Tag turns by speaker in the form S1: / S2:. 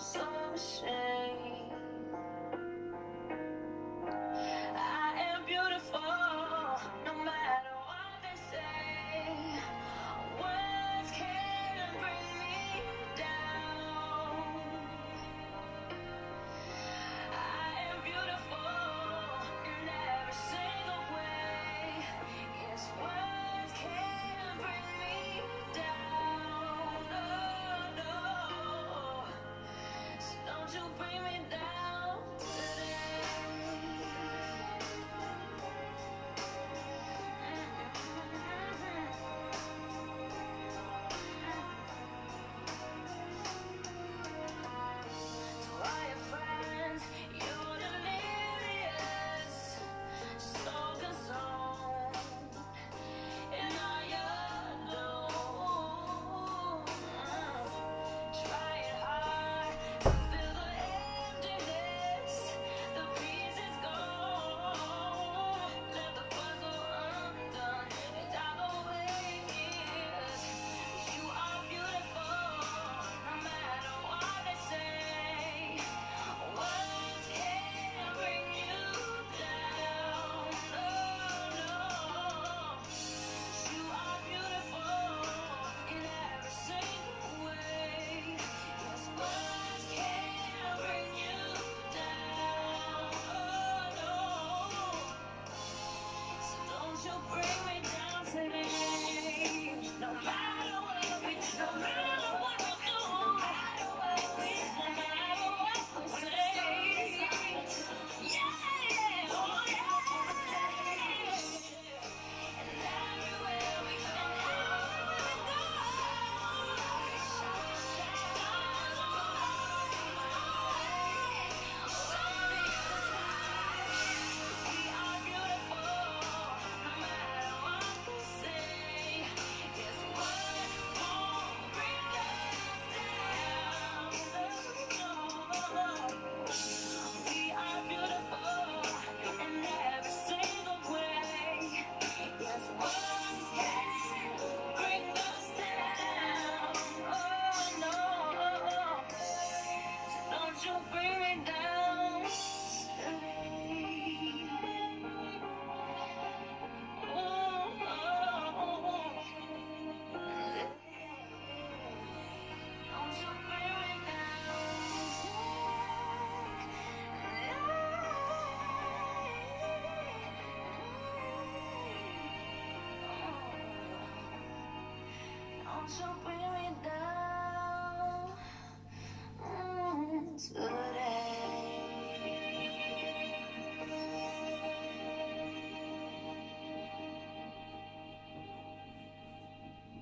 S1: so ashamed. I am beautiful, no matter what they say. Words can't bring me down. I am beautiful in every single way. Yes, words can't bring me down. No, no. So don't you bring me down today. To all your friends, you're delirious, so consumed in all your doom. Try it hard to fill the emptiness, the pieces gone. Left the puzzle undone, and all the way is you are beautiful, no matter what they say. Words can't bring you down. No, no. You are beautiful in every single way. Yes, words can't bring you down. Oh, no. So don't you bring me down today. No matter what we do, no matter what we do, no matter what we do, no matter what we say. Yeah, oh yeah. And everywhere we go, we are beautiful, no matter what they say. Yes, words won't bring us down. We are beautiful in every single way. Yes, words can bring us down. Oh no, so don't you bring me down today. Don't you bring me down. Don't you bring